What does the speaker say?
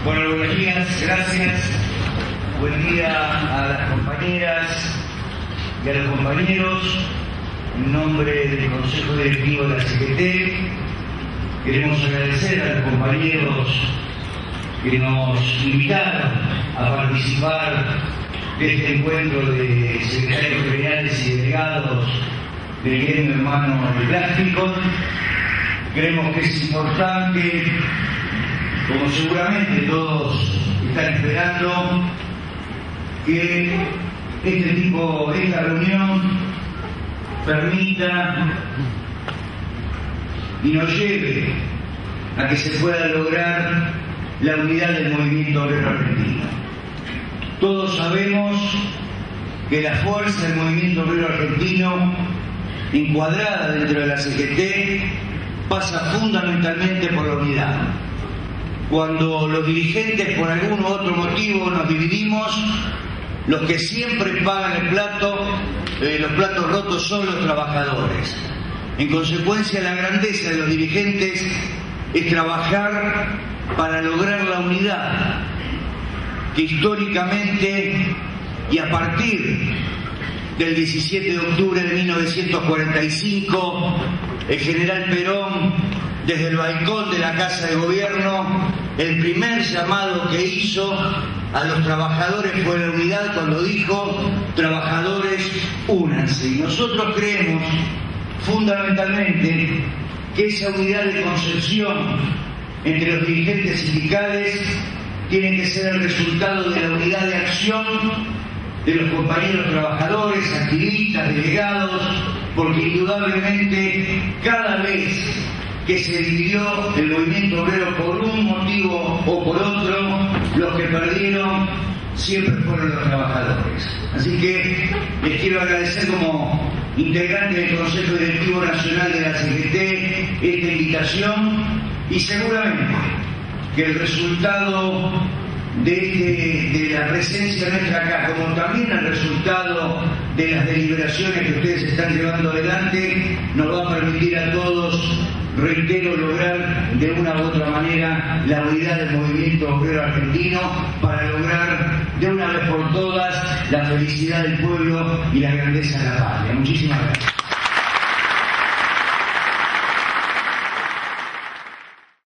Bueno, buenos días, gracias. Buen día a las compañeras y a los compañeros. En nombre del Consejo Directivo de la CGT, queremos agradecer a los compañeros que nos invitaron a participar de este encuentro de secretarios generales y delegados del gremio hermano de plástico. Creemos que es importante, como seguramente todos están esperando, que esta reunión permita y nos lleve a que se pueda lograr la unidad del movimiento obrero argentino. Todos sabemos que la fuerza del movimiento obrero argentino, encuadrada dentro de la CGT, pasa fundamentalmente por la unidad. Cuando los dirigentes por algún u otro motivo nos dividimos, los que siempre pagan los platos rotos son los trabajadores. En consecuencia, la grandeza de los dirigentes es trabajar para lograr la unidad que históricamente y a partir del 17 de octubre de 1945, el general Perón, desde el balcón de la Casa de Gobierno, el primer llamado que hizo a los trabajadores fue la unidad cuando dijo: trabajadores, únanse. Y nosotros creemos fundamentalmente que esa unidad de concepción entre los dirigentes sindicales tiene que ser el resultado de la unidad de acción de los compañeros trabajadores, activistas, delegados, porque indudablemente cada vez que se dividió el movimiento obrero por un motivo o por otro, los que perdieron siempre fueron los trabajadores. Así que les quiero agradecer como integrante del Consejo Directivo Nacional de la CGT esta invitación, y seguramente que el resultado de la presencia nuestra acá, como también el resultado de las deliberaciones que ustedes están llevando adelante, nos va a permitir a todos, reitero, lograr de una u otra manera la unidad del movimiento obrero argentino para lograr de una vez por todas la felicidad del pueblo y la grandeza de la patria. Muchísimas gracias.